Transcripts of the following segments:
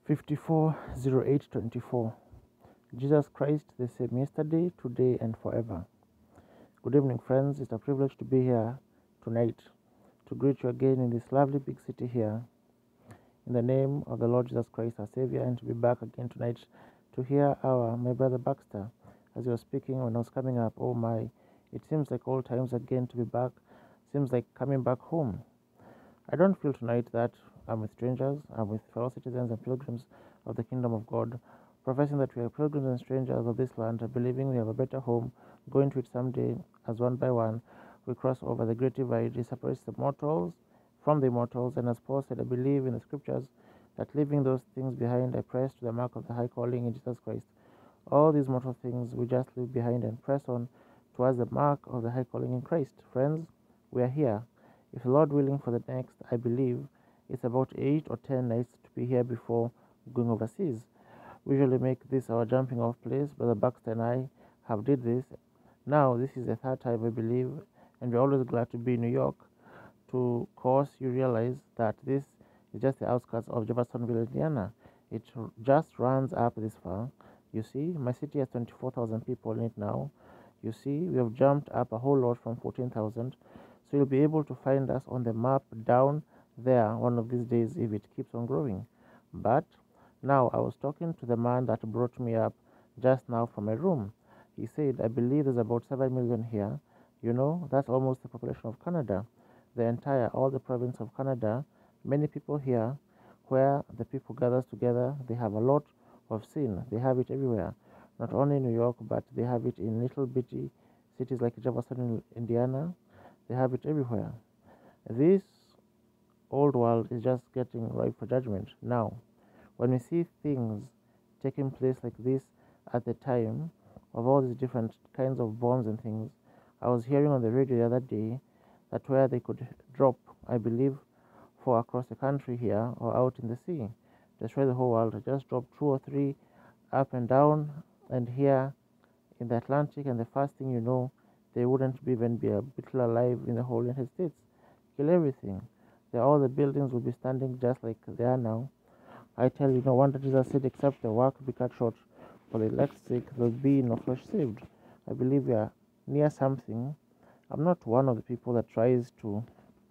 540824. Jesus Christ, the same yesterday, today, and forever. Good evening, friends. It's a privilege to be here tonight to greet you again in this lovely big city here. In the name of the Lord Jesus Christ, our Savior, and to be back again tonight to hear my brother Baxter as he was speaking when I was coming up. Oh my, it seems like old times again to be back. Seems like coming back home. I don't feel tonight that I'm with strangers. I'm with fellow citizens and pilgrims of the kingdom of God, professing that we are pilgrims and strangers of this land, believing we have a better home, going to it someday, as one by one we cross over the great divide. It separates the mortals from the immortals, and as Paul said, I believe in the scriptures that leaving those things behind, I press to the mark of the high calling in Jesus Christ. All these mortal things we just leave behind and press on towards the mark of the high calling in Christ. Friends, we are here. If the Lord willing, for the next, I believe, it's about 8 or 10 nights to be here before going overseas. We usually make this our jumping off place. Brother Baxter and I have did this. Now, this is the third time, I believe, and we're always glad to be in New York. To course, you realize that this is just the outskirts of Jeffersonville, Indiana. It just runs up this far. You see, my city has 24,000 people in it now. You see, we have jumped up a whole lot from 14,000. So you'll be able to find us on the map down there one of these days if it keeps on growing. But now I was talking to the man that brought me up just now from my room. He said, I believe there's about 7 million here. You know, that's almost the population of Canada. All the province of Canada, many people here, where the people gathers together, they have a lot of sin. They have it everywhere. Not only in New York, but they have it in little bitty cities like Jefferson, Indiana. They have it everywhere. This old world is just getting ripe for judgment now. When we see things taking place like this at the time of all these different kinds of bombs and things, I was hearing on the radio the other day that where they could drop, I believe, for across the country here or out in the sea, destroy the whole world, just drop 2 or 3 up and down, and here in the Atlantic, and the first thing you know, they wouldn't even be a bit alive in the whole United States. Kill everything. All the buildings will be standing just like they are now. I tell you, no wonder Jesus said, except the work be cut short, for the elect's sake, there'll be no flesh saved. I believe we are near something. I'm not one of the people that tries to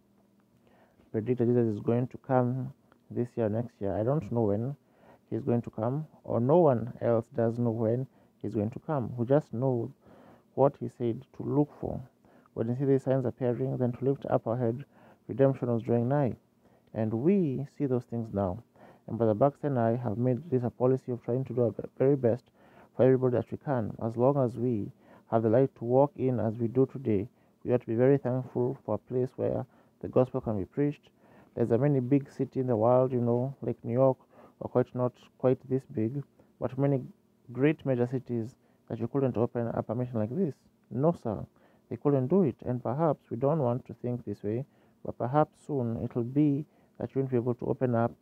predict that Jesus is going to come this year or next year. I don't know when he's going to come, or no one else does know when he's going to come. We just know what he said to look for. When you see these signs appearing, then to lift up our head, redemption was drawing nigh. And we see those things now. And Brother Baxter and I have made this a policy of trying to do our very best for everybody that we can. As long as we have the light to walk in as we do today, we ought to be very thankful for a place where the gospel can be preached. There's a many big city in the world, like New York, or quite not quite this big, but many great major cities that you couldn't open up a mission like this. No, sir, they couldn't do it. And perhaps we don't want to think this way, but perhaps soon it'll be that you won't be able to open up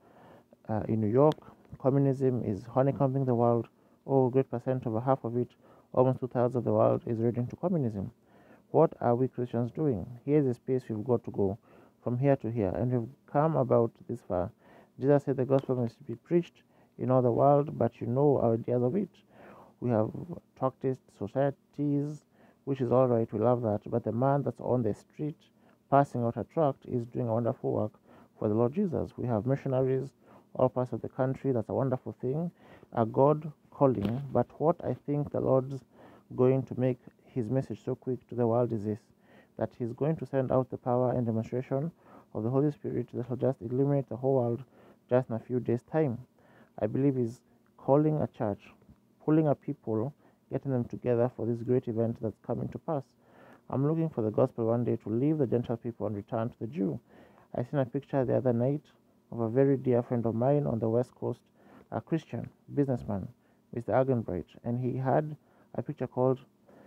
in New York. Communism is honeycombing the world. Oh, a great percent, over half of it, almost 2/3 of the world is ready into communism. What are we Christians doing? Here's the space we've got to go from here to here, and we've come about this far. Jesus said the gospel must be preached in all the world, but you know our ideas of it. We have Traktist societies, which is all right, we love that, but the man that's on the street passing out a tract is doing a wonderful work for the Lord Jesus. We have missionaries all parts of the country. That's a wonderful thing, a God calling. But what I think the Lord's going to make his message so quick to the world is this, that he's going to send out the power and demonstration of the Holy Spirit that will just illuminate the whole world just in a few days' time. I believe he's calling a church, pulling a people, getting them together for this great event that's coming to pass. I'm looking for the gospel one day to leave the Gentile people and return to the Jew. I seen a picture the other night of a very dear friend of mine on the West Coast, a Christian businessman, Mr. Argenbright, and he had a picture called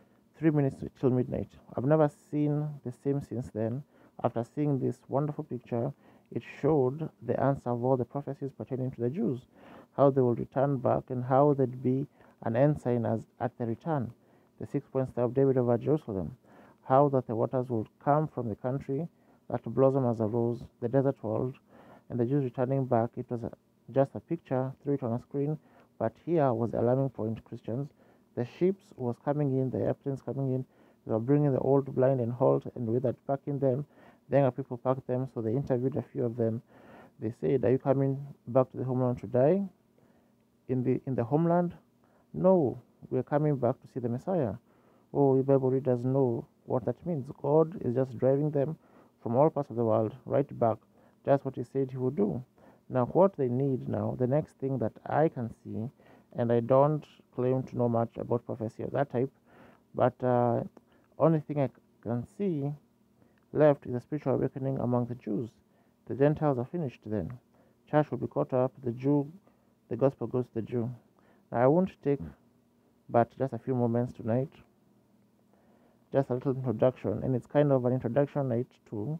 3 minutes till midnight. I've never seen the same since then. After seeing this wonderful picture, it showed the answer of all the prophecies pertaining to the Jews, how they will return back and how there'd be an ensign as at the return, the 6-point star of David over Jerusalem, how that the waters will come from the country that blossom as a rose, the desert world, and the Jews returning back. It was a just a picture, threw it on a screen, but here was the alarming point, Christians. The ships was coming in, the airplanes coming in, they were bringing the old, blind, and halt, and with that packing them, the younger people packed them, so they interviewed a few of them. They said, are you coming back to the homeland to die? In the homeland? No, we're coming back to see the Messiah. Oh, you Bible readers know what that means. God is just driving them from all parts of the world right back, just what He said He would do. Now, what they need now, the next thing that I can see, and I don't claim to know much about prophecy of that type, but only thing I can see left is a spiritual awakening among the Jews. The Gentiles are finished then. Church will be caught up. The gospel goes to the Jew. Now, I won't take but just a few moments tonight, just a little introduction, and it's kind of an introduction night too.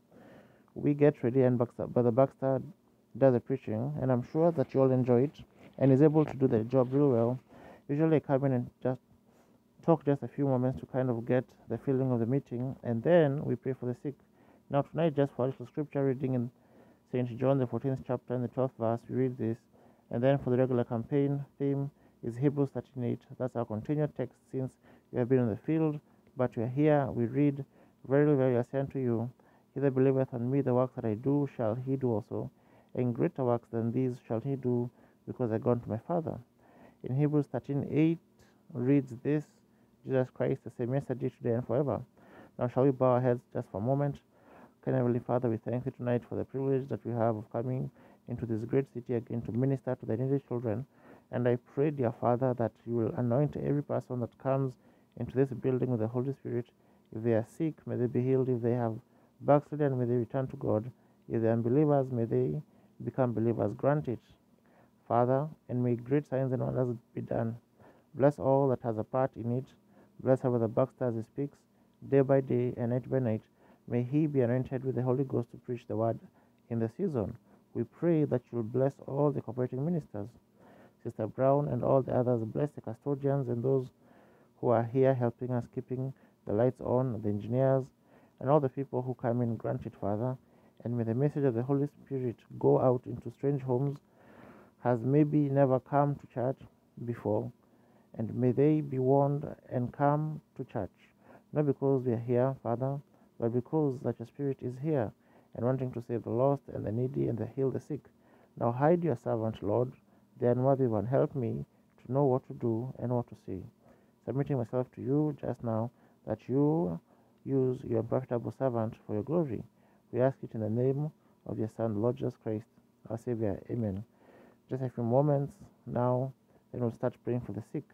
We get ready, and Brother Baxter does the preaching, and I'm sure that you all enjoy it and is able to do the job real well. Usually I come in and just talk just a few moments to kind of get the feeling of the meeting, and then we pray for the sick. Now tonight, just for a little scripture reading in St. John, the 14th chapter and the 12th verse, we read this, and then for the regular campaign theme is Hebrews 13:8. That's our continued text since you have been in the field, but you are here. We read, verily, verily, I say unto you, he that believeth on me, the works that I do shall he do also, and greater works than these shall he do, because I go unto my Father. In Hebrews 13:8 reads this, Jesus Christ the same yesterday, today, and forever. Now shall we bow our heads just for a moment? Kind Heavenly Father, we thank you tonight for the privilege that we have of coming into this great city again to minister to the needy children. And I pray, dear Father, that you will anoint every person that comes into this building with the Holy Spirit. If they are sick, may they be healed. If they have backslidden, may they return to God. If they are unbelievers, may they become believers. Grant it, Father, and may great signs and wonders be done. Bless all that has a part in it. Bless Brother Baxter as he speaks, day by day and night by night. May he be anointed with the Holy Ghost to preach the word in the season. We pray that you will bless all the cooperating ministers, Sister Brown and all the others. Bless the custodians and those who are here helping us, keeping the lights on, the engineers, and all the people who come in. Grant it, Father. And may the message of the Holy Spirit go out into strange homes, has maybe never come to church before, and may they be warned and come to church, not because we are here, Father, but because that your Spirit is here and wanting to save the lost and the needy and to heal the sick. Now hide your servant, Lord, the unworthy one. Help me to know what to do and what to say. Submitting myself to you just now, that you use your unprofitable servant for your glory. We ask it in the name of your Son, Lord Jesus Christ, our Savior. Amen. Just a few moments now, then we'll start praying for the sick.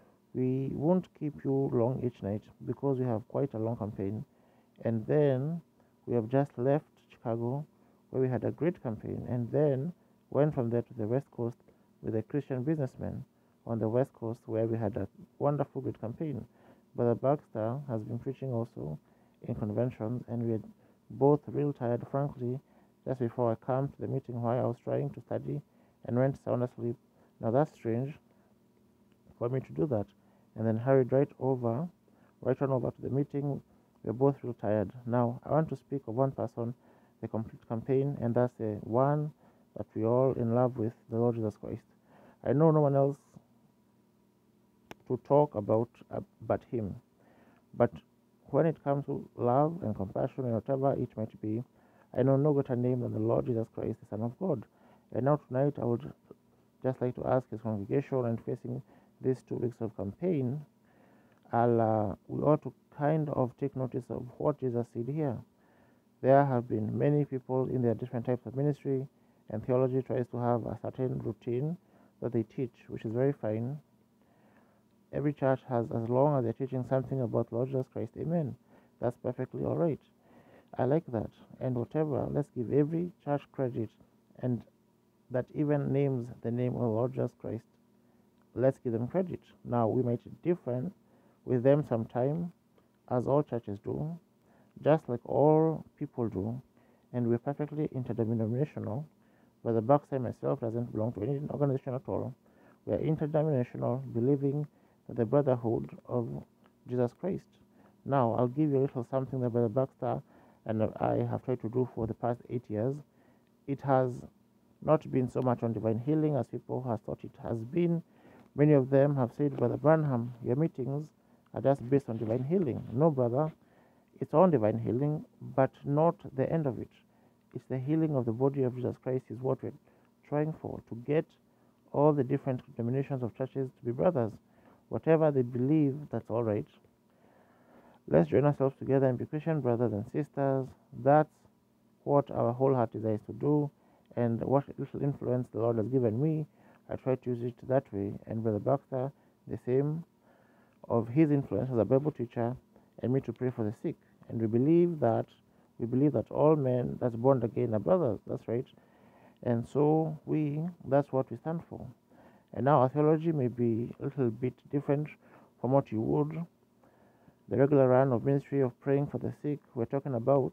We won't keep you long each night because we have quite a long campaign. And then we have just left Chicago, where we had a great campaign, and then went from there to the West Coast with a Christian businessman on the West Coast, where we had a wonderful great campaign. Brother Baxter has been preaching also in conventions, and we had both real tired, frankly. Just before I came to the meeting, while I was trying to study and went sound asleep. Now that's strange for me to do that, and then hurried right on over to the meeting. We're both real tired. Now I want to speak of one person, the complete campaign, and that's the one that we all in love with, the Lord Jesus Christ. I know no one else to talk about but him. But when it comes to love and compassion and whatever it might be, I know no greater name than the Lord Jesus Christ, the Son of God. And now tonight I would just like to ask his congregation, and facing these 2 weeks of campaign, we ought to kind of take notice of what Jesus said here. There have been many people in their different types of ministry, and theology tries to have a certain routine that they teach, which is very fine. Every church has, as long as they're teaching something about Lord Jesus Christ, amen. That's perfectly all right. I like that. And whatever, let's give every church credit, and that even names the name of Lord Jesus Christ. Let's give them credit. Now, we might differ with them sometime, as all churches do, just like all people do, and we're perfectly interdenominational. Brother Baxter and myself doesn't belong to any organization at all. We are interdenominational, believing in the brotherhood of Jesus Christ. Now, I'll give you a little something that Brother Baxter and I have tried to do for the past 8 years. It has not been so much on divine healing as people have thought it has been. Many of them have said, Brother Branham, your meetings are just based on divine healing. No, brother, it's on divine healing, but not the end of it. It's the healing of the body of Jesus Christ is what we're trying for, to get all the different denominations of churches to be brothers. Whatever they believe, that's all right. Let's join ourselves together and be Christian brothers and sisters. That's what our whole heart desires to do, and what little influence the Lord has given me, I try to use it that way. And Brother Baxter, the same of his influence as a Bible teacher, and me to pray for the sick. And we believe that all men that's born again are brothers. That's right. And so that's what we stand for. And now our theology may be a little bit different from what you would. The regular run of ministry of praying for the sick, we're talking about,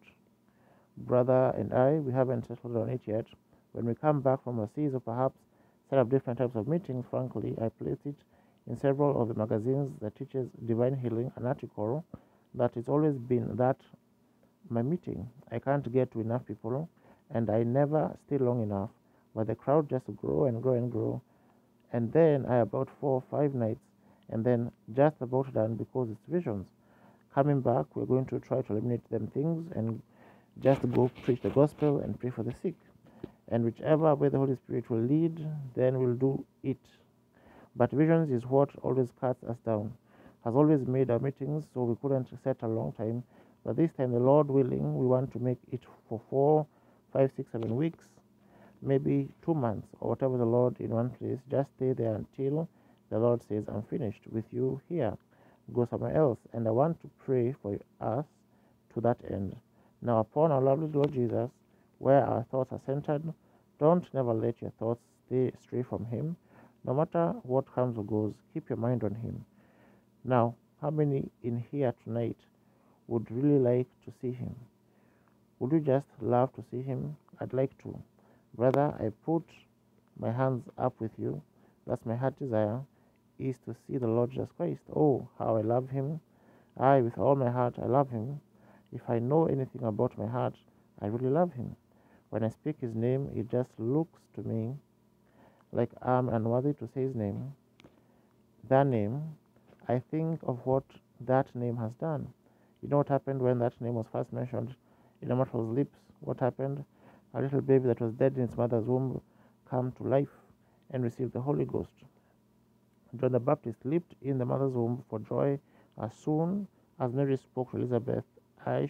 brother and I, we haven't settled on it yet. When we come back from overseas, or perhaps set up different types of meetings, frankly, I place it in several of the magazines that teaches divine healing, an article that it's always been that my meeting, I can't get to enough people, and I never stay long enough, but the crowd just grow and grow and grow, and then I about 4 or 5 nights, and then just about done because it's visions. Coming back, we're going to try to eliminate them things and just go preach the gospel and pray for the sick. And whichever way the Holy Spirit will lead, then we'll do it. But visions is what always cuts us down, has always made our meetings, so we couldn't set a long time. But this time, the Lord willing, we want to make it for 4, 5, 6, 7 weeks, maybe 2 months, or whatever the Lord in one place. Just stay there until the Lord says, I'm finished with you here. Go somewhere else. And I want to pray for us to that end. Now, upon our lovely Lord Jesus, where our thoughts are centered, don't never let your thoughts stray from Him. No matter what comes or goes, keep your mind on Him. Now, how many in here tonight would really like to see Him? Would you just love to see Him? I'd like to. Brother, I put my hands up with you. That's my heart desire, is to see the Lord Jesus Christ. Oh, how I love Him. With all my heart, I love Him. If I know anything about my heart, I really love Him. When I speak His name, it just looks to me like I'm unworthy to say His name. That name, I think of what that name has done. You know what happened when that name was first mentioned in a mortal's lips? What happened? A little baby that was dead in its mother's womb came to life and received the Holy Ghost. John the Baptist leaped in the mother's womb for joy as soon as Mary spoke to Elizabeth. I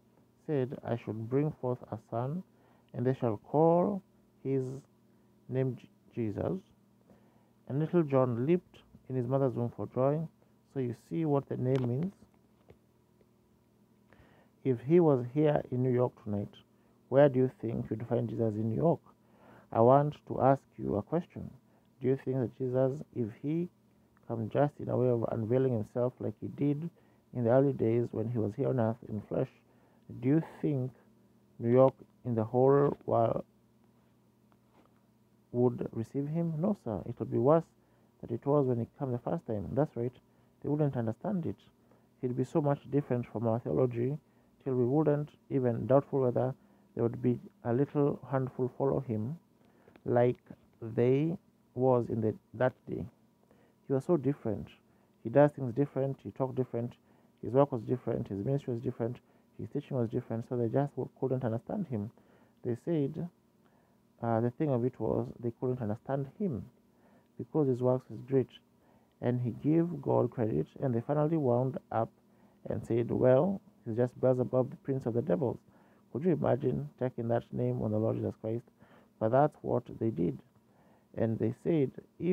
should bring forth a son, and they shall call his name Jesus. And little John leaped in his mother's womb for joy. So you see what the name means. If he was here in New York tonight, where do you think you'd find Jesus in New York? I want to ask you a question. Do you think that Jesus, if he comes just in a way of unveiling himself like he did in the early days when he was here on earth in flesh, do you think New York in the whole world would receive him? No, sir. It would be worse than it was when he came the first time. That's right. They wouldn't understand it. He'd be so much different from our theology till we wouldn't even doubtful whether there would be a little handful follow him like they was in that day. He was so different. He does things different. He talked different. His work was different. His ministry was different. His teaching was different. So they just couldn't understand him. They said the thing of it was they couldn't understand him because his works was great. And he gave God credit. And they finally wound up and said, well, he's just Beelzebub, the prince of the devils. Could you imagine taking that name on the Lord Jesus Christ? But that's what they did. And they said, if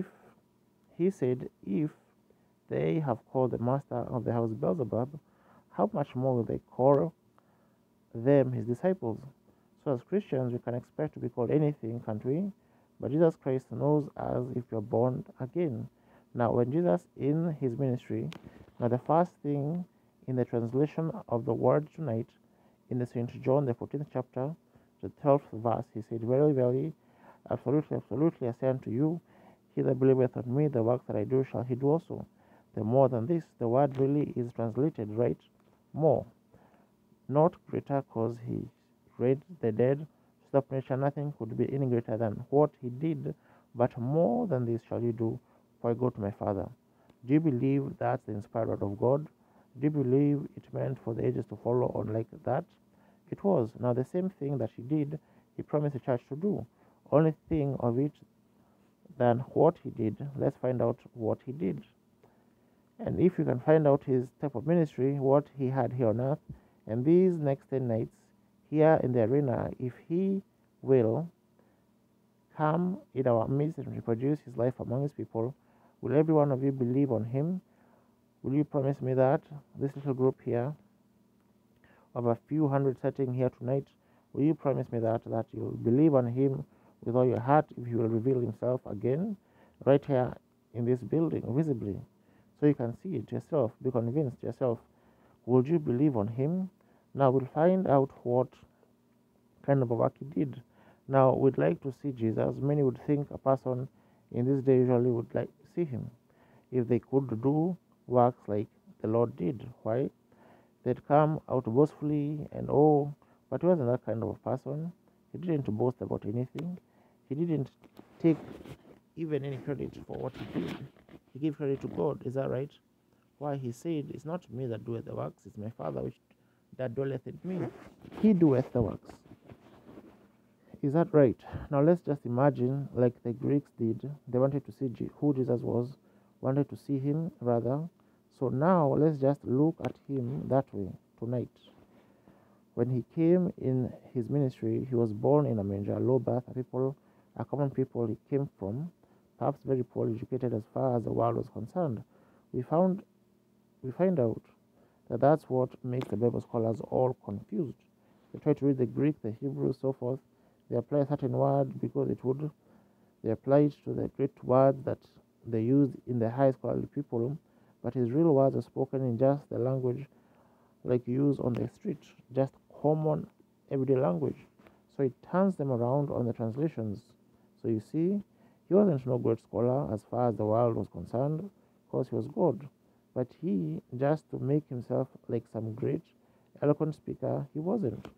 they have called the master of the house Beelzebub, how much more will they call them his disciples? So as Christians, we can expect to be called anything, can't we? But Jesus Christ knows us if you're born again. Now, when Jesus in his ministry, now the first thing in the translation of the word tonight, in the St. John, the 14th chapter, the 12th verse, he said, verily, verily, absolutely, absolutely, I say unto you, he that believeth on me, the work that I do shall he do also. The more than this, the word really is translated right, more. Not greater, because he raised the dead, Stop nature, nothing could be any greater than what he did, but more than this shall you do, for I go to my Father. Do you believe that's the inspired word of God? Do you believe it meant for the ages to follow on like that? It was. Now the same thing that he did, he promised the church to do. Only thing of it than what he did. Let's find out what he did. And if you can find out his type of ministry, what he had here on earth, and these next 10 nights here in the arena, if he will come in our midst and reproduce his life among his people, will every one of you believe on him? Will you promise me that this little group here of a few hundred sitting here tonight, will you promise me that you'll believe on him with all your heart if he will reveal himself again right here in this building visibly, so you can see it yourself, be convinced yourself? Would you believe on him? Now we'll find out what kind of work he did. Now we'd like to see Jesus. Many would think a person in this day usually would like to see him if they could do works like the Lord did. Why? They'd come out boastfully and but he wasn't that kind of a person. He didn't boast about anything. He didn't take even any credit for what he did. He gave credit to God. Is that right? Why? He said, it's not me that doeth the works, it's my Father which that dwelleth in me. He doeth the works. Is that right? Now let's just imagine like the Greeks did. They wanted to see who Jesus was, wanted to see him rather. So now let's just look at him that way tonight. When he came in his ministry, he was born in a manger, low birth, a common people he came from, perhaps very poorly educated as far as the world was concerned. We find out that that's what makes the Bible scholars all confused. They try to read the Greek, the Hebrew, so forth. They apply a certain word because they apply it to the great words that they used in the high scholarly people, but his real words are spoken in just the language like you use on the street, just common everyday language. So it turns them around on the translations. So you see, he wasn't no great scholar as far as the world was concerned, because he was God. But he, just to make himself like some great, eloquent speaker, he wasn't.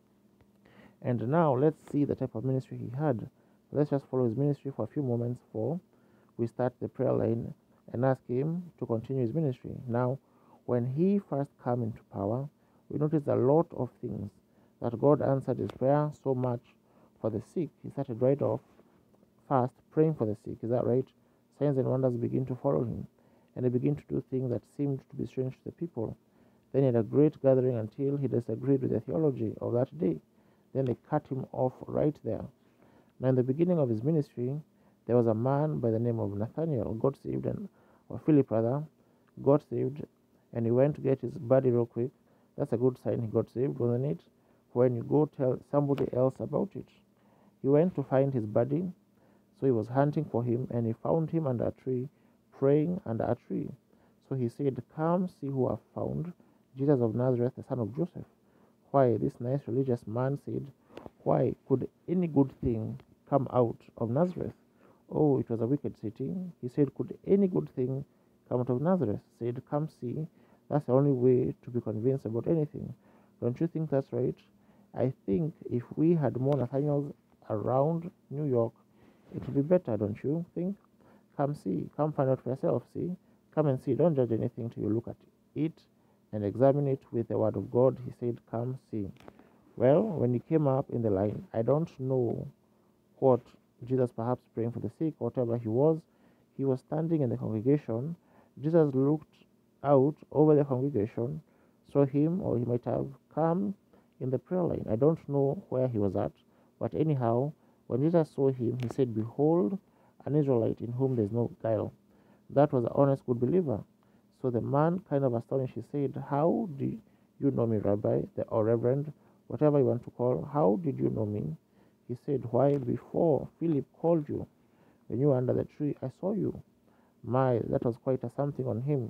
And now let's see the type of ministry he had. Let's just follow his ministry for a few moments before we start the prayer line and ask him to continue his ministry. Now, when he first came into power, we noticed a lot of things that God answered his prayer so much for the sick. He started right off fast praying for the sick. Is that right? Signs and wonders begin to follow him, and he began to do things that seemed to be strange to the people. Then he had a great gathering until he disagreed with the theology of that day. Then they cut him off right there. Now, in the beginning of his ministry, there was a man by the name of Nathaniel, got saved, or Philip rather, got saved, and he went to get his buddy real quick. That's a good sign he got saved, wasn't it? When you go tell somebody else about it. He went to find his buddy, so he was hunting for him, and he found him under a tree, praying under a tree. So he said, "Come see who I've found, Jesus of Nazareth, the son of Joseph." Why? This nice religious man said, why could any good thing come out of Nazareth? Oh, it was a wicked city. He said, could any good thing come out of Nazareth? Said, come see. That's the only way to be convinced about anything. Don't you think that's right? I think if we had more Nathaniels around New York, it would be better, don't you think? Come see. Come find out for yourself, see? Come and see. Don't judge anything till you look at it and examine it with the word of God. He said, come see. Well, when he came up in the line, I don't know what Jesus perhaps praying for the sick, whatever he was standing in the congregation. Jesus looked out over the congregation, saw him, or he might have come in the prayer line. I don't know where he was at, but anyhow, when Jesus saw him, he said, behold, an Israelite in whom there is no guile. That was an honest, good believer. So the man, kind of astonished, he said, how do you know me, Rabbi, or Reverend, whatever you want to call, how did you know me? He said, why, before Philip called you, when you were under the tree, I saw you. My, that was quite a something on him.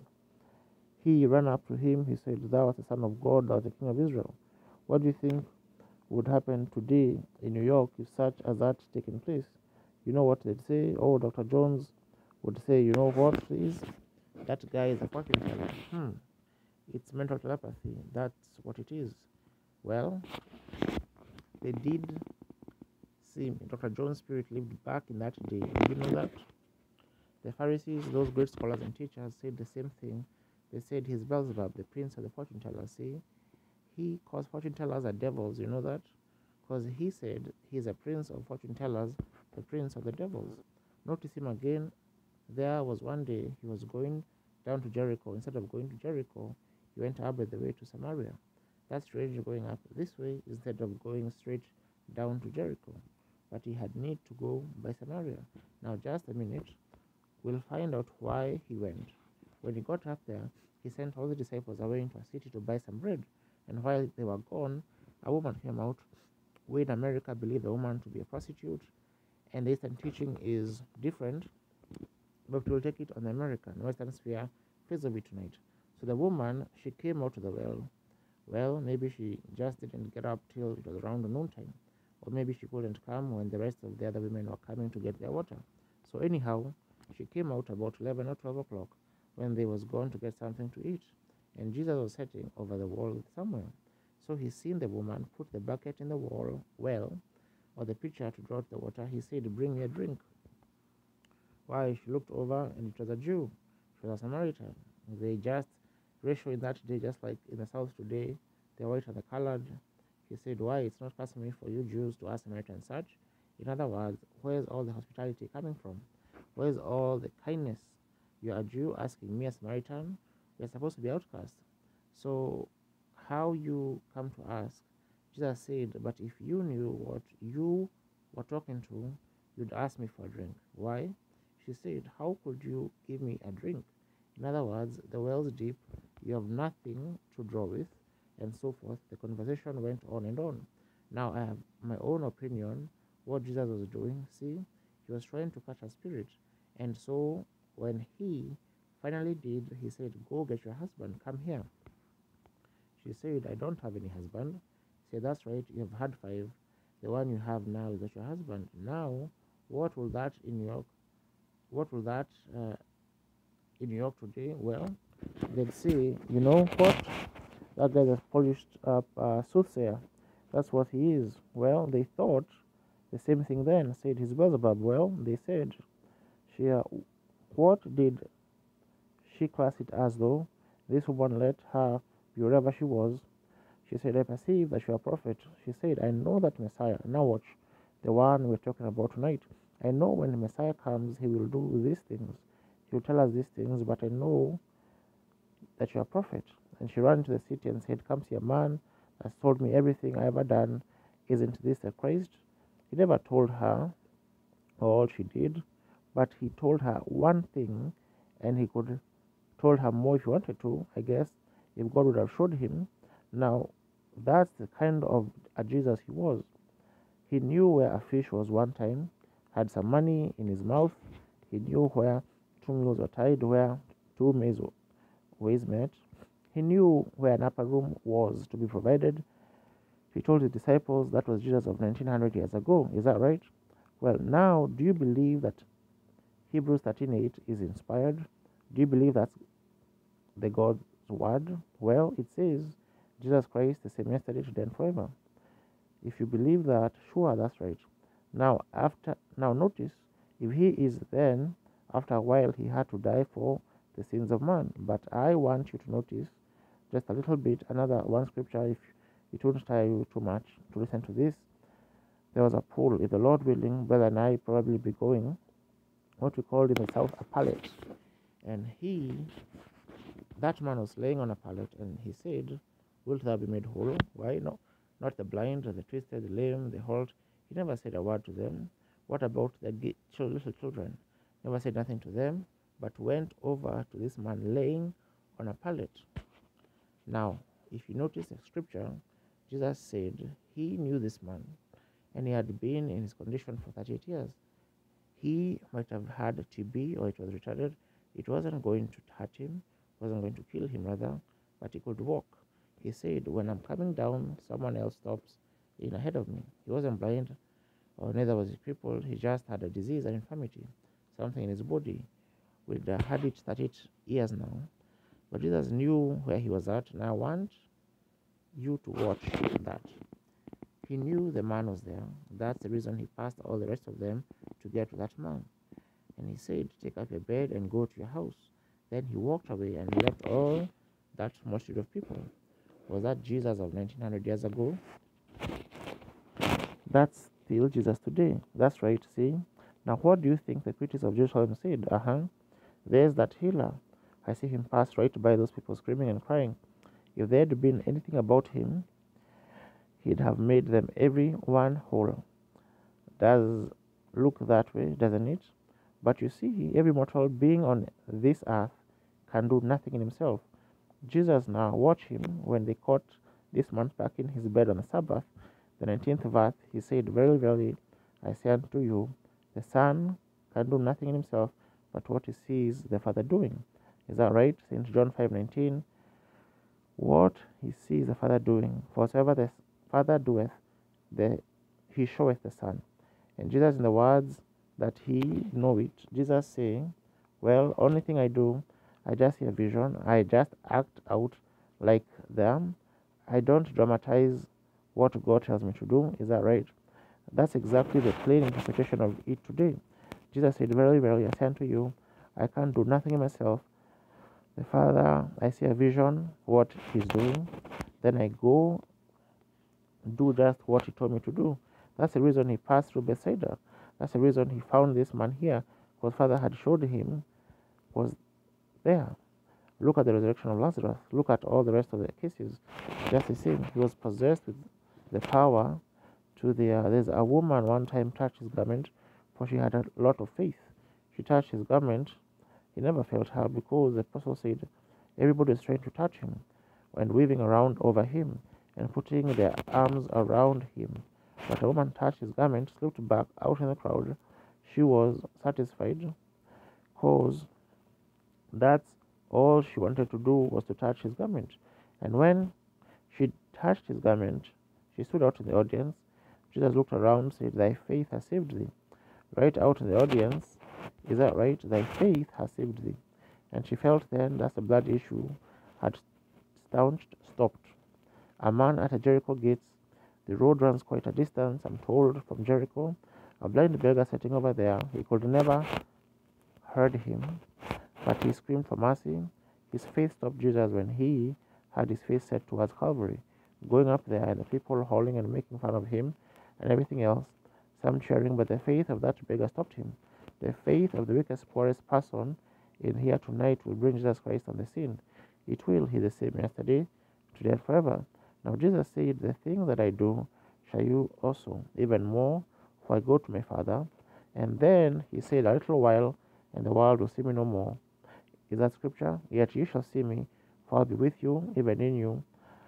He ran up to him, he said, thou art the Son of God, thou art the King of Israel. What do you think would happen today in New York if such as that taken place? You know what they'd say? Oh, Dr. Jones would say, you know what, please? That guy is a fortune teller. It's mental telepathy. That's what it is. Well, they did see, Dr. Jones' spirit lived back in that day. Did you know that? The Pharisees, those great scholars and teachers, said the same thing. They said he's Beelzebub, the prince of the fortune tellers. See, he calls fortune tellers are devils. You know that? Because he said he's a prince of fortune tellers, the prince of the devils. Notice him again. There was one day he was going down to Jericho. Instead of going to Jericho, he went up the way to Samaria. That's strange, going up this way instead of going straight down to Jericho. But he had need to go by Samaria. Now, just a minute, we'll find out why he went. When he got up there, he sent all the disciples away into a city to buy some bread. And while they were gone, a woman came out. We in America believe the woman to be a prostitute, and the Eastern teaching is different, but we'll take it on the American Western sphere phase of it tonight. So the woman, she came out to the well. Well, maybe she just didn't get up till it was around noontime, or maybe she couldn't come when the rest of the other women were coming to get their water. So anyhow, she came out about 11 or 12 o'clock when they was gone to get something to eat, and Jesus was sitting over the wall somewhere. So he seen the woman put the bucket in the well, or the pitcher to draw the water. He said, "Bring me a drink." Why? She looked over, and it was a Jew. She was a Samaritan. They just ratio in that day, just like in the South today, the white and the colored. He said, "Why? It's not customary for you Jews to ask Samaritans such." In other words, where's all the hospitality coming from? Where's all the kindness? You're a Jew asking me, a Samaritan. We're supposed to be outcast. So how you come to ask? Jesus said, "But if you knew what you were talking to, you'd ask me for a drink." Why? She said, "How could you give me a drink?" In other words, the well's deep, you have nothing to draw with, and so forth. The conversation went on and on. Now I have my own opinion what Jesus was doing. See, he was trying to catch a spirit, and so when he finally did, he said, "Go get your husband, come here." She said, "I don't have any husband." He said, "That's right, you have had 5. The one you have now is not your husband. Now, what will that in New York today? Well, they'd say, you know what? That guy's a polished up soothsayer. That's what he is." Well, they thought the same thing then. Said he's Beelzebub. Well, they said, she, what did she class it as though? This woman let her be wherever she was. She said, "I perceive that you are a prophet." She said, "I know that Messiah." Now watch, the one we're talking about tonight. "I know when the Messiah comes, he will do these things. He will tell us these things, but I know that you are a prophet." And she ran into the city and said, "Come see a man that's told me everything I ever done. Isn't this the Christ?" He never told her all she did, but he told her one thing, and he could told her more if he wanted to, I guess, if God would have showed him. Now, that's the kind of a Jesus he was. He knew where a fish was one time, had some money in his mouth. He knew where 2 mules were tied, where 2 maize ways met. He knew where an upper room was to be provided. He told his disciples that was Jesus of 1900 years ago. Is that right? Well, now, do you believe that Hebrews 13:8 is inspired? Do you believe that's the God's word? Well, it says Jesus Christ the same yesterday, today, and forever. If you believe that, sure, that's right. Now notice, if he is, then after a while he had to die for the sins of man. But I want you to notice just a little bit, another one scripture, if it won't tire you too much to listen to this. There was a pool. If the Lord willing, brother and I probably be going what we called in the South a pallet, and that man was laying on a pallet, and he said, "Wilt thou be made whole?" Why? No, not the blind, the twisted, the lame, the halt. He never said a word to them. What about the little children? Never said nothing to them, but went over to this man laying on a pallet. Now, if you notice the scripture, Jesus said he knew this man, and he had been in his condition for 38 years. He might have had TB, or it was retarded. It wasn't going to hurt him, wasn't going to kill him rather, but he could walk. He said, "When I'm coming down, someone else stops in ahead of me." He wasn't blind, or neither was his crippled. He just had a disease, an infirmity, something in his body. We'd had it 38 years now, but Jesus knew where he was at, and I want you to watch that. He knew the man was there. That's the reason he passed all the rest of them to get to that man. And he said, take up your bed and go to your house. Then he walked away and left all that multitude of people. Was that Jesus of 1900 years ago? That's still Jesus today. That's right, see? Now, what do you think the critics of Jerusalem said? There's that healer. I see him pass right by those people screaming and crying. If there had been anything about him, he'd have made them every one whole. Does look that way, doesn't it? But you see, every mortal being on this earth can do nothing in himself. Jesus now, watch him when they caught this man back in his bed on the Sabbath. The 19th verse, he said, Verily, verily, I say unto you, the Son can do nothing in himself, but what he sees the Father doing. Is that right? St. John 5:19. What he sees the Father doing, for whatsoever the Father doeth, he showeth the Son. And Jesus, in the words that he know it, Jesus saying, well, only thing I do, I just see a vision, I just act out like them, I don't dramatize what God tells me to do. Is that right? That's exactly the plain interpretation of it today. Jesus said, Verily, verily, I say unto you, I can't do nothing in myself. The Father, I see a vision, what he's doing, then I go do just what he told me to do. That's the reason he passed through Bethsaida. That's the reason he found this man here, because Father had showed him was there. Look at the resurrection of Lazarus. Look at all the rest of the cases. Just the same. He was possessed with the power to there's a woman one time touched his garment, for she had a lot of faith. She touched his garment. He never felt her, because the apostle said everybody was trying to touch him and weaving around over him and putting their arms around him. But a woman touched his garment, slipped back out in the crowd. She was satisfied, because that's all she wanted to do was to touch his garment. And when she touched his garment, she stood out in the audience. Jesus looked around, said, Thy faith has saved thee. Right out in the audience, is that right? Thy faith has saved thee. And she felt then that the blood issue had stopped. A man at a Jericho gates. The road runs quite a distance, I'm told, from Jericho. A blind beggar sitting over there. He could never heard him, but he screamed for mercy. His faith stopped Jesus when he had his face set towards Calvary, going up there, and the people howling and making fun of him and everything else, some cheering, but the faith of that beggar stopped him. The faith of the weakest, poorest person in here tonight will bring Jesus Christ on the scene. It will. He's the same yesterday, today, and forever. Now Jesus said, The thing that I do shall you also, even more, for I go to my Father. And then he said, A little while, and the world will see me no more. Is that scripture? Yet you shall see me, for I'll be with you, even in you.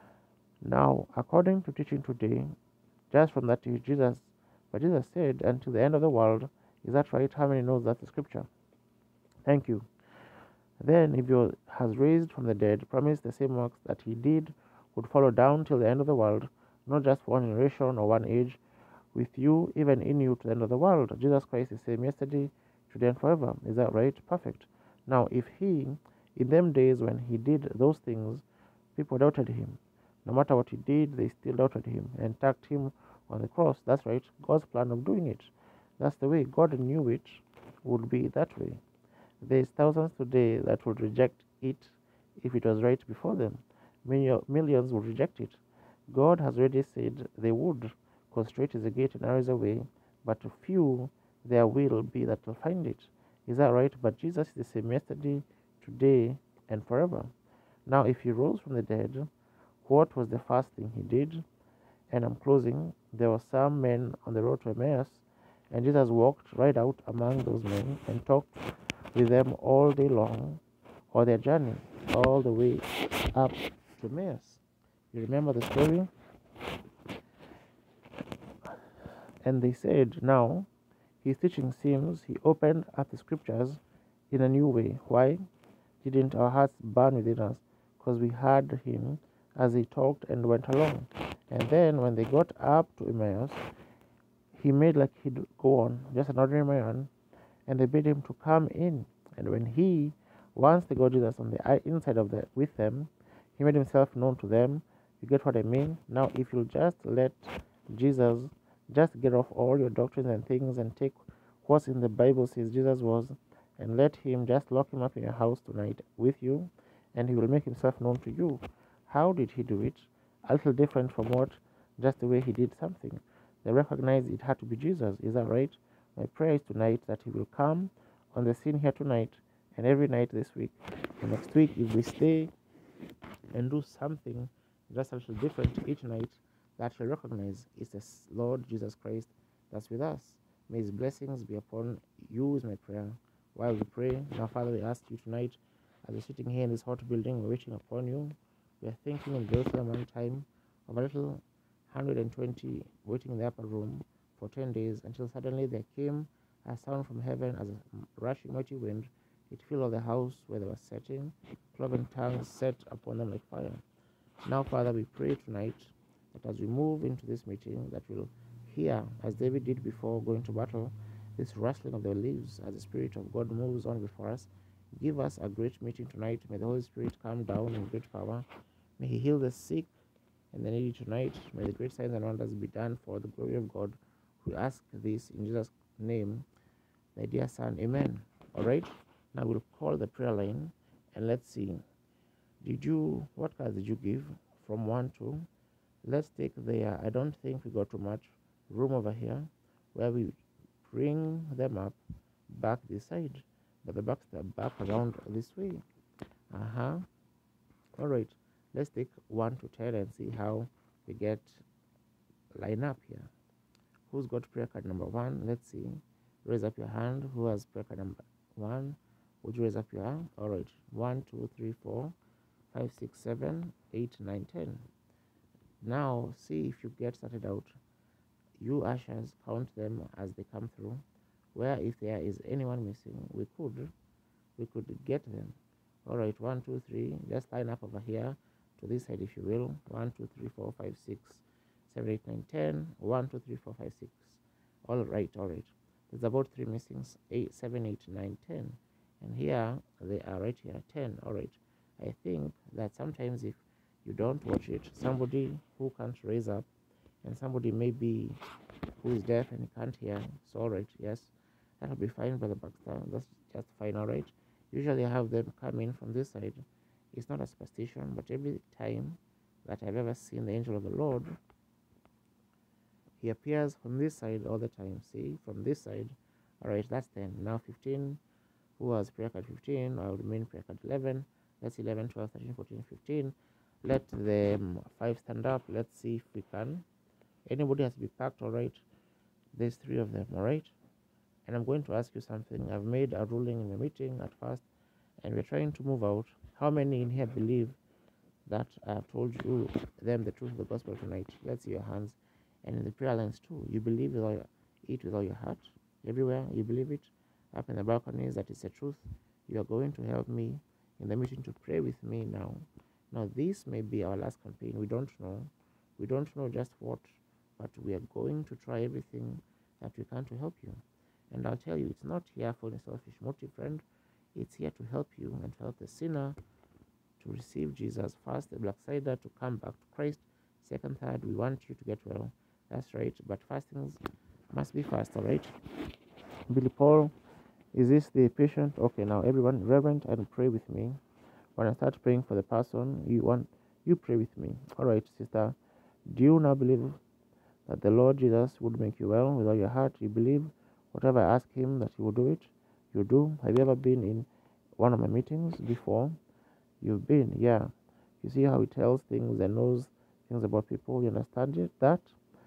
Now, according to teaching today, just from that Jesus said, until the end of the world. Is that right? How many knows that's the scripture? Thank you. Then, if he has raised from the dead, promised the same works that he did would follow down till the end of the world, not just for one generation or one age, with you, even in you, to the end of the world. Jesus Christ is the same yesterday, today, and forever. Is that right? Perfect. Now, if he, in them days when he did those things, people doubted him. No matter what he did, they still doubted him and tacked him on the cross. That's right. God's plan of doing it. That's the way. God knew it would be that way. There's thousands today that would reject it if it was right before them. Millions would reject it. God has already said they would, because straight is the gate and narrow is the way, but to few there will be that will find it. Is that right? But Jesus is the same yesterday, today, and forever. Now, if he rose from the dead, what was the first thing he did? And I'm closing. There were some men on the road to Emmaus, and Jesus walked right out among those men and talked with them all day long, or their journey, all the way up to Emmaus. You remember the story? And they said, now, his teaching seems he opened up the scriptures in a new way. Why didn't our hearts burn within us? Because we heard him as he talked and went along. And then when they got up to Emmaus, he made like he'd go on, just an ordinary man, and they bid him to come in. And when once they got Jesus on the inside of with them, he made himself known to them. You get what I mean? Now, if you'll just let Jesus, just get off all your doctrines and things and take what's in the Bible says Jesus was, and let him just lock him up in your house tonight with you, and he will make himself known to you. How did he do it? A little different from what just the way he did something. They recognized it had to be Jesus. Is that right? My prayer is tonight that he will come on the scene here tonight and every night this week. And next week, if we stay and do something just a little different each night, that you'll recognize is the Lord Jesus Christ that's with us. May his blessings be upon you is my prayer. While we pray, now Father, we ask you tonight, as we're sitting here in this hot building, we're waiting upon you. We are thinking in Jerusalem one time of a little 120 waiting in the upper room for 10 days until suddenly there came a sound from heaven as a rushing mighty wind. It filled all the house where they were sitting. Cloven tongues set upon them like fire. Now, Father, we pray tonight that as we move into this meeting, that we'll hear, as David did before going to battle, this rustling of the leaves as the Spirit of God moves on before us. Give us a great meeting tonight. May the Holy Spirit come down in great power. May he heal the sick and the needy tonight. May the great signs and wonders be done for the glory of God. We ask this in Jesus' name, my dear son. Amen. All right. Now we'll call the prayer line and let's see. What cards did you give from 1 to? Let's take I don't think we got too much room over here where we bring them up back this side, but the backs are back around this way. All right, let's take 1 to 10 and see how we get line up here. Who's got prayer card number 1? Let's see. Raise up your hand. Who has prayer card number 1? Would you raise up your hand? All right. 1, 2, 3, 4, 5, 6, 7, 8, 9, 10. Now see if you get started out. You ushers count them as they come through. Where if there is anyone missing, we could get them. All right. 1, 2, 3. Just line up over here to this side if you will. 1, 2, 3, 4, 5, 6, 7, 8, 9, 10. 1, 2, 3, 4, 5, 6. All right. There's about 3 missings. 8, 7, 8, 9, 10. And here they are right here. 10. All right. I think that sometimes if you don't watch it, somebody who can't raise up and somebody maybe who is deaf and can't hear. So all right, yes, that'll be fine, Brother Baxter. That's just fine. All right. Usually I have them come in from this side. It's not a superstition, but every time that I've ever seen the angel of the Lord, he appears from this side all the time. See, from this side. All right, that's 10. Now 15. Who has prayer card 15? I will remain prayer card 11. That's 11, 12, 13, 14, 15. Let them 5 stand up. Let's see if we can. Anybody has to be packed. All right. There's 3 of them. All right. And I'm going to ask you something. I've made a ruling in the meeting at first, and we're trying to move out. How many in here believe that I have told them the truth of the gospel tonight? Let's see your hands. And in the prayer lines too. You believe with all your heart. Everywhere you believe it. Up in the balconies that is the truth. You are going to help me in the meeting to pray with me now. Now this may be our last campaign. We don't know just what, but we are going to try everything that we can to help you. And I'll tell you, it's not here for a selfish motive, friend. It's here to help you and to help the sinner to receive Jesus. First, the Blacksider to come back to Christ. Second, third, we want you to get well. That's right. But first things must be first, all right? Billy Paul, is this the patient? Okay, now everyone, reverend, and pray with me. When I start praying for the person you pray with me. All right, sister. Do you now believe that the Lord Jesus would make you well with all your heart? You believe whatever I ask him that he will do it? You do? Have you ever been in one of my meetings before? You've been, yeah. You see how he tells things and knows things about people. You understand it? That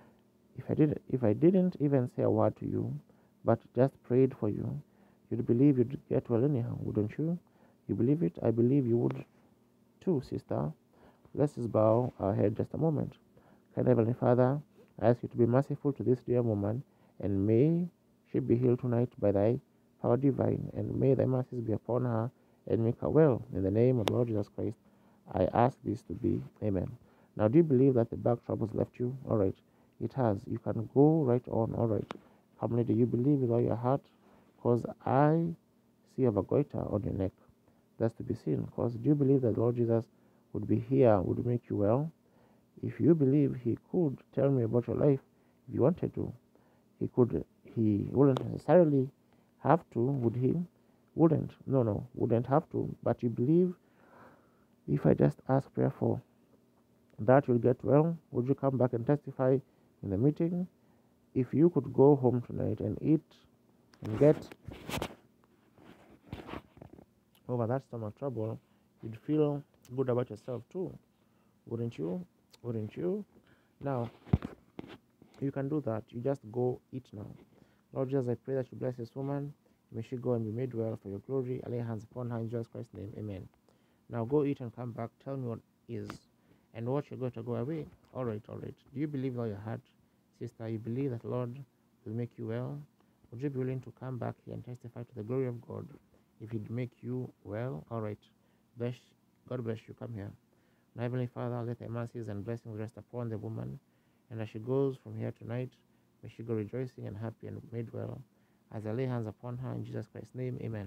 if I didn't even say a word to you, but just prayed for you, you'd believe you'd get well anyhow, wouldn't you? You believe it? I believe you would too, sister. Let's just bow our head just a moment. Kind Heavenly Father, I ask you to be merciful to this dear woman, and may she be healed tonight by thy power divine, and may thy mercies be upon her and make her well. In the name of the Lord Jesus Christ, I ask this to be. Amen. Now, do you believe that the back troubles left you? All right. It has. You can go right on. All right. How many do you believe with all your heart? Because I see a goiter on your neck. That's to be seen. Because do you believe that the Lord Jesus would be here, would make you well? If you believe he could, tell me about your life If he wanted to, he wouldn't necessarily have to, would he? Wouldn't. No, wouldn't have to. But you believe if I just ask prayer for that you'll get well? Would you come back and testify in the meeting? If you could go home tonight and eat and get over that stomach trouble, you'd feel good about yourself too, wouldn't you? Wouldn't you? Now, you can do that. You just go eat now. Lord Jesus, I pray that you bless this woman. May she go and be made well for your glory. I lay hands upon her in Jesus Christ's name. Amen. Now go eat and come back. Tell me what is and what you're going to go away. All right. Do you believe with all your heart, sister? You believe that Lord will make you well? Would you be willing to come back here and testify to the glory of God if he'd make you well? All right. God bless you. Come here. Now, Heavenly Father, let thy mercies and blessings rest upon the woman. And as she goes from here tonight, may she go rejoicing and happy and made well. As I lay hands upon her in Jesus Christ's name, amen.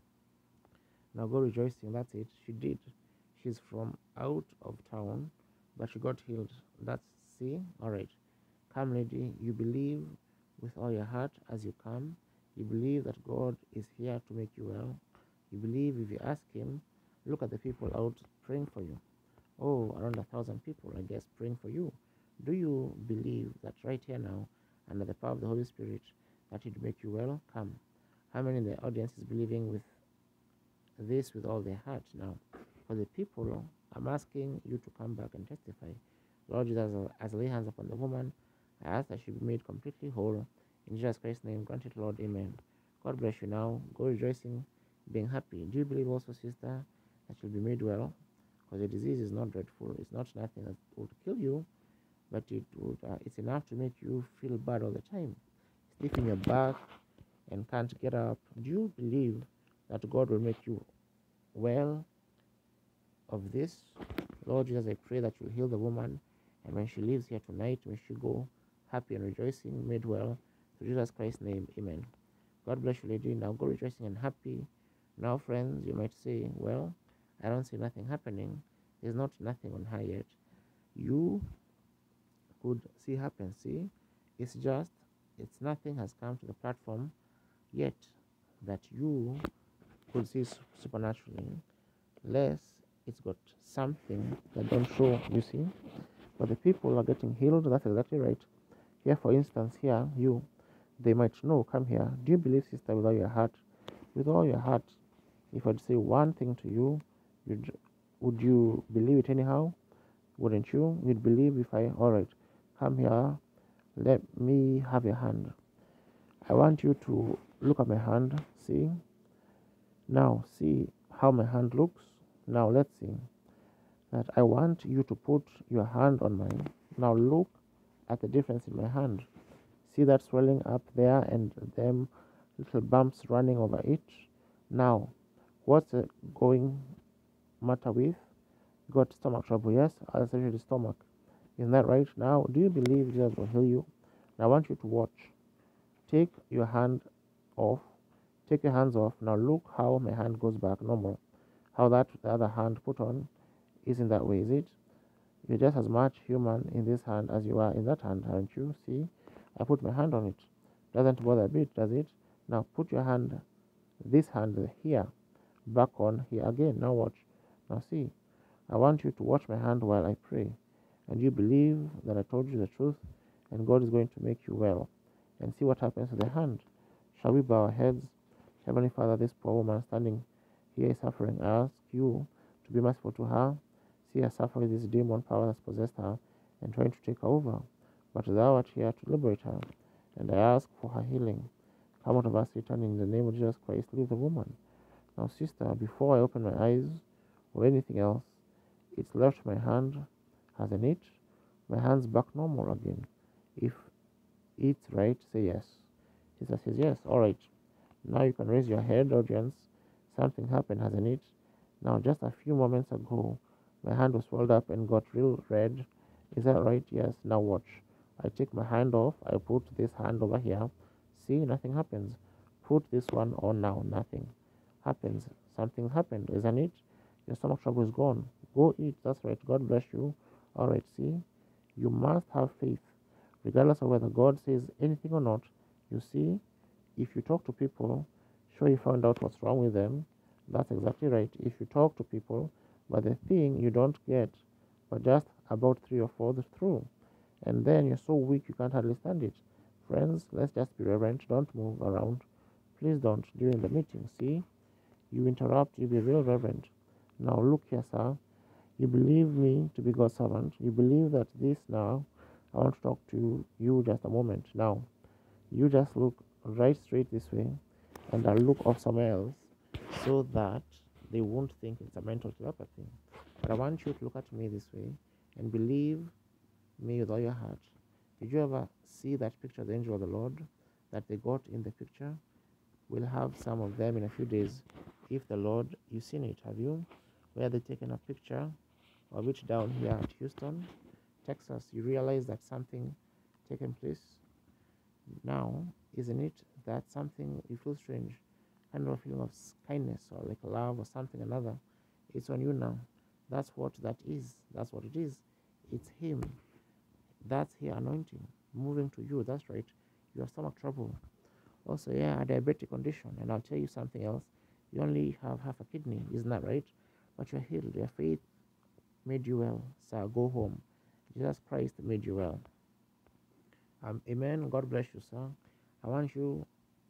Now go rejoicing. That's it. She did. She's from out of town, but she got healed. That's see. All right. Come, lady. You believe with all your heart as you come. You believe that God is here to make you well. You believe if you ask him. Look at the people out praying for you. Oh, around 1,000 people, I guess, praying for you. Do you believe that right here now, under the power of the Holy Spirit, that it will make you well? Come. How many in the audience is believing with this with all their heart now? For the people, I'm asking you to come back and testify. Lord Jesus, as I lay hands upon the woman, I ask that she be made completely whole. In Jesus Christ's name, grant it, Lord. Amen. God bless you now. Go rejoicing, being happy. Do you believe also, sister, that you'll be made well? Because the disease is not dreadful. It's not nothing that would kill you, but it's enough to make you feel bad all the time, stiff in your back and can't get up. Do you believe that God will make you well of this? Lord Jesus, I pray that you heal the woman, and when she leaves here tonight, may she go happy and rejoicing, made well. In Jesus Christ's name, amen. God bless you, lady. Now go rejoicing and happy. Now, friends, you might say, well, I don't see nothing happening. There's not nothing on her yet. You could see happen. See, it's nothing has come to the platform yet that you could see supernaturally, unless it's got something that don't show, you see. But the people are getting healed. That's exactly right. Here, for instance, here, they might know. Come here. Do you believe, sister, with all your heart? With all your heart, if I'd say one thing to you, would you believe it anyhow? Wouldn't you? You'd believe if I, all right, come here, let me have your hand. I want you to look at my hand. See? Now, see how my hand looks. Now, let's see that I want you to put your hand on mine. Now, look at the difference in my hand. See that swelling up there and them little bumps running over it. Now, what's going matter with? Got stomach trouble? Yes, I'll say the stomach. Isn't that right? Now, do you believe Jesus will heal you? Now, I want you to watch. Take your hand off. Take your hands off. Now, look how my hand goes back normal. How that the other hand put on isn't that way, is it? You're just as much human in this hand as you are in that hand, aren't you? See, I put my hand on it. Doesn't bother a bit, does it? Now, put your hand, this hand here, back on here again. Now, watch. Now, see. I want you to watch my hand while I pray. And you believe that I told you the truth, and God is going to make you well. And see what happens to the hand. Shall we bow our heads? Heavenly Father, this poor woman standing here is suffering. I ask you to be merciful to her. See her suffering this demon power that's possessed her and trying to take her over. But thou art here to liberate her. And I ask for her healing. Come out of us, Satan, in the name of Jesus Christ. Leave the woman. Now, sister, before I open my eyes or anything else, it's left my hand, hasn't it? My hand's back normal again. If it's right, say yes. Sister says yes. All right. Now you can raise your head, audience. Something happened, hasn't it? Now, just a few moments ago, my hand was swelled up and got real red. Is that right? Yes. Now watch. I take my hand off. I put this hand over here. See, nothing happens. Put this one on now. Nothing happens. Something happened, isn't it? Your stomach trouble is gone. Go eat. That's right. God bless you. All right. See, you must have faith regardless of whether God says anything or not. You see, if you talk to people, sure you found out what's wrong with them. That's exactly right. If you talk to people, but the thing you don't get, but just about 3 or 4 through, and then you're so weak you can't understand it. Friends, let's just be reverent. Don't move around. Please don't during the meeting. See, you interrupt, you be real reverent. Now look here, sir. You believe me to be God's servant. You believe that this now. I want to talk to you just a moment. Now, you just look right straight this way, and I'll look off somewhere else so that they won't think it's a mental telepathy. But I want you to look at me this way and believe me with all your heart. Did you ever see that picture of the angel of the Lord that they got in the picture? We'll have some of them in a few days. If the Lord, you've seen it, have you? Where they taken a picture of it down here at Houston, Texas. You realize that something taken place now, isn't it? That something you feel strange, kind of a feeling of kindness or like love or something another. It's on you now. That's what that is. That's what it is. It's Him. That's His anointing moving to you. That's right. You have stomach trouble. Also, yeah, a diabetic condition. And I'll tell you something else. You only have half a kidney, isn't that right? But you're healed. Your faith made you well. So go home. Jesus Christ made you well. Amen. God bless you, sir. I want you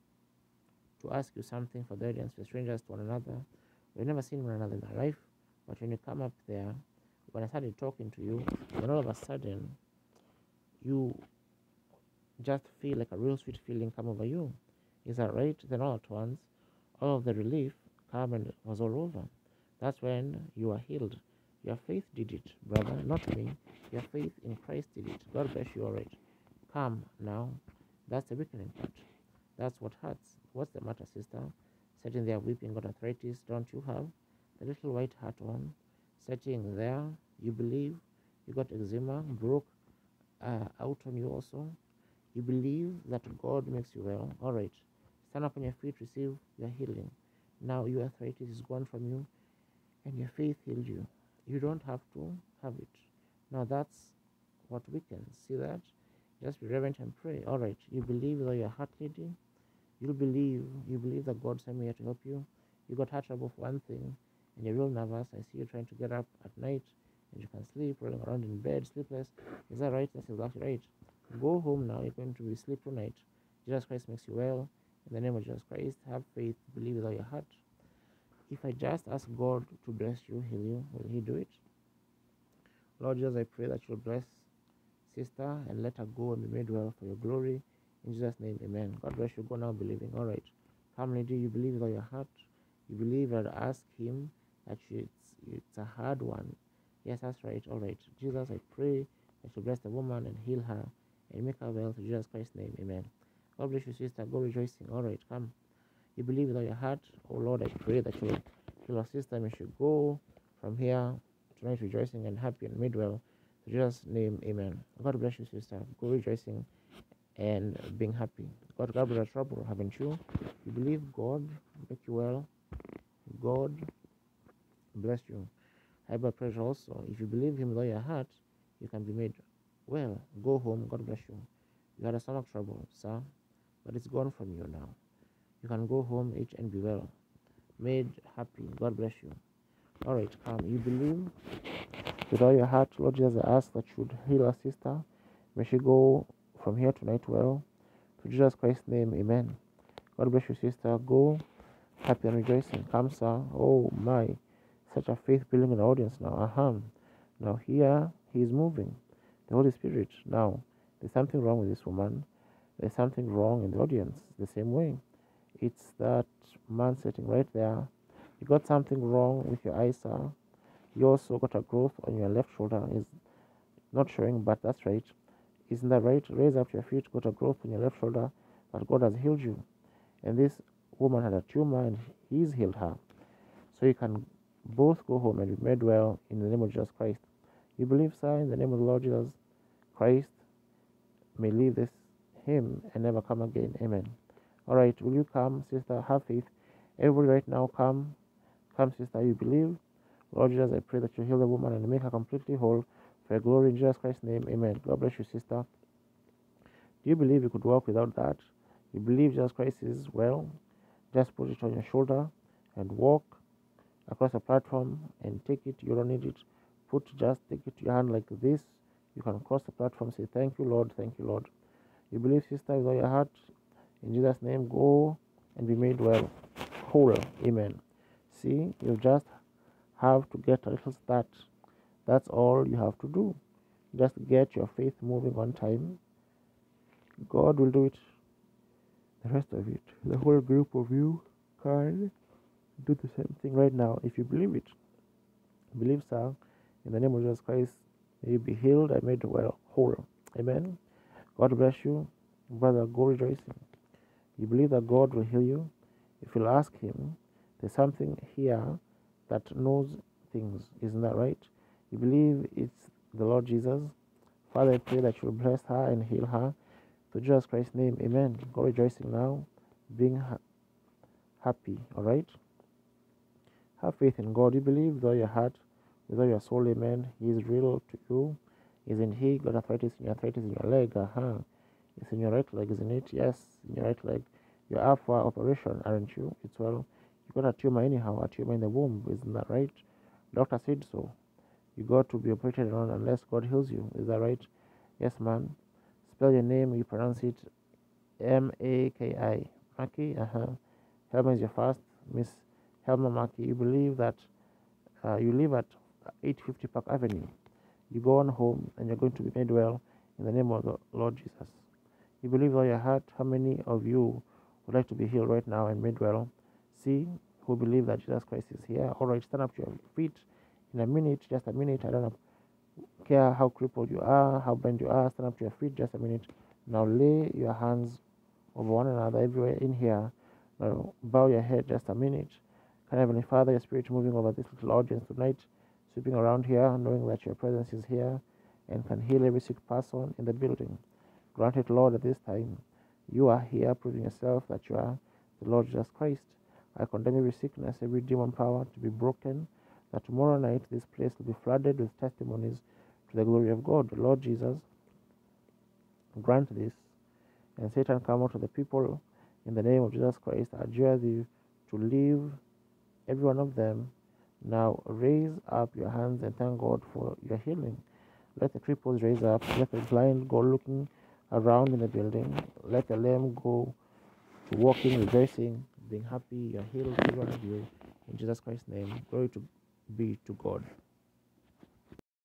to ask you something for the audience. We're strangers to one another. We've never seen one another in our life. But when you come up there, when I started talking to you, then all of a sudden, you just feel like a real sweet feeling come over you. Is that right? Then all at once, all of the relief come and it was all over. That's when you are healed. Your faith did it, brother, not me. Your faith in Christ did it. God bless you, all right. Come now. That's the weakening part. That's what hurts. What's the matter, sister? Sitting there weeping, got arthritis. Don't you have the little white hat on? Sitting there, you believe you got eczema, broke out on you also. You believe that God makes you well. All right. Stand up on your feet, receive your healing. Now your arthritis is gone from you and your faith healed you. You don't have to have it. Now that's what weakens. See that? Just be reverent and pray. All right. You believe with all your heart, lady. You believe that God sent me here to help you. You got heart trouble for one thing and you're real nervous. I see you trying to get up at night and you can sleep, rolling around in bed, sleepless. Is that right? That's exactly right. Go home now. You're going to be asleep tonight. Jesus Christ makes you well. In the name of Jesus Christ, have faith, believe with all your heart. If I just ask God to bless you, heal you, will He do it? Lord Jesus, I pray that you'll bless sister and let her go and be made well for your glory. In Jesus' name, amen. God bless you. Go now believing. All right. Come, lady, you believe with all your heart. You believe and ask Him that it's a hard one. Yes, that's right. All right. Jesus, I pray that you bless the woman and heal her and make her well. In Jesus Christ's name, amen. God bless you, sister. Go rejoicing. All right. Come. You believe with all your heart. Oh, Lord, I pray that you heal our sister. May she go from here tonight rejoicing and happy and made well. In Jesus' name, amen. God bless you, sister. Go rejoicing and being happy. God with the trouble, haven't you? You believe God make you well. God bless you. High blood pressure also. If you believe Him with all your heart, you can be made well. Go home. God bless you. You had a stomach trouble, sir, but it's gone from you now. You can go home, eat, and be well. Made happy. God bless you. All right, come. You believe with all your heart. Lord Jesus, I ask that you would heal our sister. May she go from here tonight well. To Jesus Christ's name, amen. God bless you, sister. Go happy and rejoicing. Come, sir. Oh, my. Such a faith building in the audience now. Now, here, He is moving. The Holy Spirit. Now, there's something wrong with this woman. There's something wrong in the audience. The same way. It's that man sitting right there. You got something wrong with your eyes, sir. You also got a growth on your left shoulder. Is not showing, but that's right. Isn't that right? Raise up your feet. Got a growth on your left shoulder, but God has healed you. And this woman had a tumor, and He's healed her. So you can both go home and be made well in the name of Jesus Christ. You believe, sir, in the name of the Lord Jesus Christ, may leave this him and never come again. Amen. All right, will you come, sister? Have faith. Everybody right now, come, sister. You believe, Lord Jesus. I pray that you heal the woman and make her completely whole for your glory in Jesus Christ's name. Amen. God bless you, sister. Do you believe you could walk without that? You believe Jesus Christ is well? Just put it on your shoulder and walk across the platform and take it. You don't need it. Just take it to your hand like this. You can cross the platform, say, thank you, Lord, thank you, Lord. You believe, sister, with all your heart. In Jesus' name, go and be made well, whole. Amen. See, you just have to get a little start. That's all you have to do. Just get your faith moving on time. God will do it. The rest of it, the whole group of you can do the same thing right now if you believe it. Believe, sir, in the name of Jesus Christ, may you be healed and made well, whole. Amen. God bless you, brother. Go rejoicing. You believe that God will heal you? If you'll ask Him, there's something here that knows things. Isn't that right? You believe it's the Lord Jesus? Father, I pray that you'll bless her and heal her. To Jesus Christ's name, amen. Go rejoicing now, being happy, all right? Have faith in God. You believe with all your heart, with all your soul, amen. He is real to you. Isn't He? Got arthritis in your leg, It's in your right leg, isn't it? Yes, in your right leg. You're up for operation, aren't you? It's well. You got a tumor anyhow, a tumor in the womb, isn't that right? Doctor said so. You got to be operated on unless God heals you. Is that right? Yes, man. Spell your name, you pronounce it Maki. Maki, Helma is your first, Miss Helma Maki. You believe that you live at 850 Park Avenue. You go on home and you're going to be made well in the name of the Lord Jesus. You believe with all your heart. How many of you would like to be healed right now and made well? See, who believe that Jesus Christ is here. All right, stand up to your feet in a minute, just a minute. I don't care how crippled you are, how bent you are. Stand up to your feet, just a minute. Now lay your hands over one another everywhere in here. Now bow your head just a minute. Can Heavenly Father, your Spirit moving over this little audience tonight, sweeping around here, knowing that your presence is here and can heal every sick person in the building. Grant it, Lord, at this time. You are here proving yourself that you are the Lord Jesus Christ. I condemn every sickness, every demon power to be broken, that tomorrow night this place will be flooded with testimonies to the glory of God. Lord Jesus, grant this, and Satan come out to the people in the name of Jesus Christ. I adjure thee to leave every one of them. Now raise up your hands and thank God for your healing. Let the cripples raise up. Let the blind go looking around in the building. Let the lame go to walking, rejoicing, being happy. You're healed, every one of you. In Jesus Christ's name, glory to be to God.